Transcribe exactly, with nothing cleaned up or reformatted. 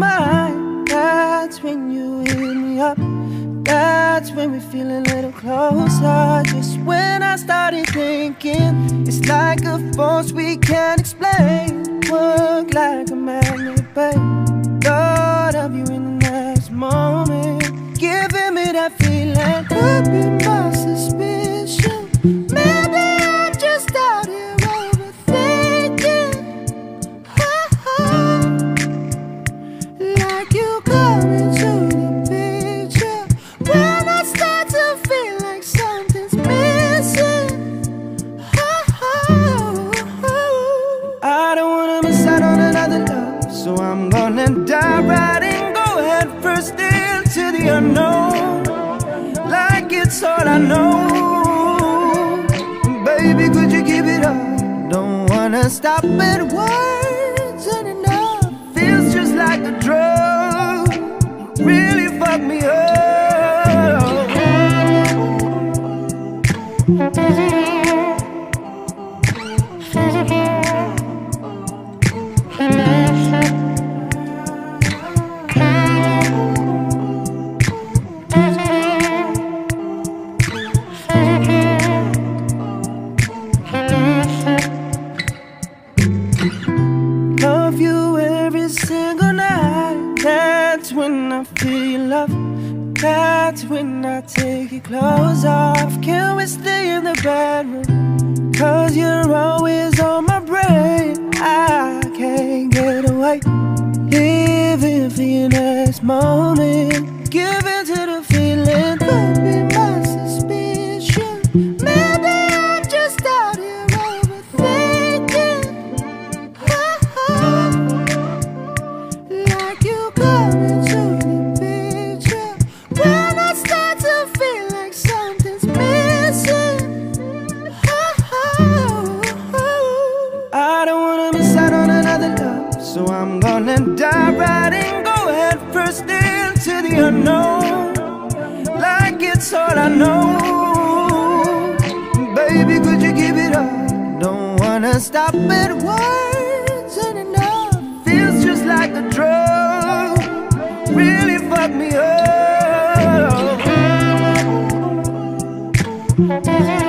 mind, that's when you hit me up. That's when we feel a little closer. Just when I started thinking, it's like a force we can't explain. Work like a magnet, babe. Thought of you in the next moment, giving me that feeling. Could be my suspicion. Maybe I'm just out here overthinking. Oh, like you come into the picture when I start to feel like something's missing. Oh, I don't wanna miss out on another love, so I'm gonna dive right in, go head first into the unknown, like it's all I know. Baby, could you give it up? Don't wanna stop at words and enough. Feels just like a drug, really fuck me up. Love you every single night. That's when I feel your love. That's when I take your clothes off. Can we stay in the bedroom? Cause you're always on my brain. I can't get away. Living for your next moment, giving to the feeling. Could be my suspicion. Maybe I'm just out here overthinking. Oh, like you come into the picture when I start to feel like something's missing. Oh, I don't wanna miss out on another love, so I'm gonna dive right in, go head first into the unknown, like it's all I know. Baby, could you give it up? Don't wanna stop at words and enough. Feels just like a drug, really fuck me up.